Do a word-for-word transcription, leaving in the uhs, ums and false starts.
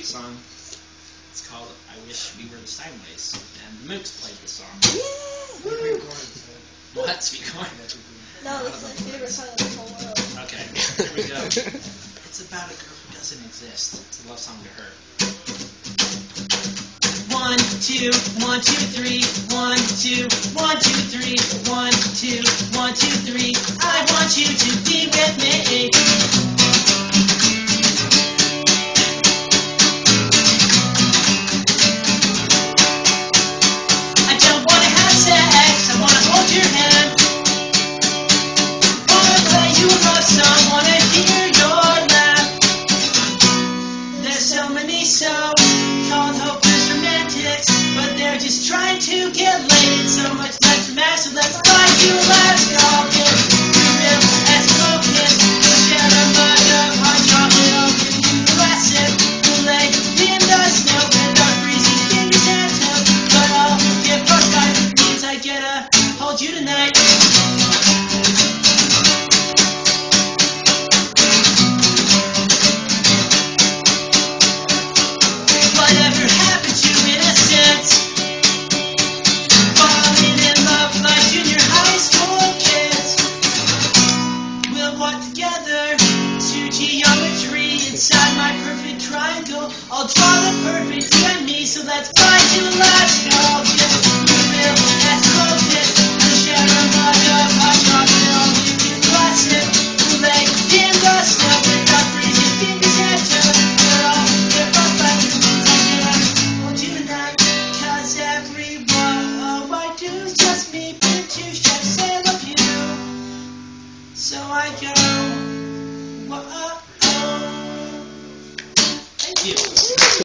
sweet song. It's called I Wish We Were the Steinways. And the Mooks played the song. Yeah! What? Sweet corn? No, it's my favorite song in the whole world. Okay, here we go. It's about a girl who doesn't exist. It's a love song to her. One, two, one, two, three. One, two, one, two, three. One, two, one, two, three. I want you to be with me. I don't want to have sex. I want to hold your hand. Want to play you a love song. Want to hear your laugh. There's so many so-called hopeless romantics, but they're just trying to get laid. So much less dramatic, so let's find you a last call. Get real as focus. We'll share a mug of hot chocolate. I'll give you a glass sip. We'll lay in the snow with our freezing fingers and toes. But I'll get frostbite. Means I get to hold you tonight. Whatever happened to innocence? Falling in love like junior high school kids. We'll walk together to geometry inside my perfect triangle. I'll draw the perfect you and me, so let's find you a last call. Just real as closest. We'll share a mug of hot chocolate. I'll give you a glass sip. We'll lay in the snow with our freezing fingers and toes. We're all get frostbite. Hold you tonight, 'cause everyone, oh, I do is just me, but two chefs say love you. So I go, whoa, oh, oh. Thank you.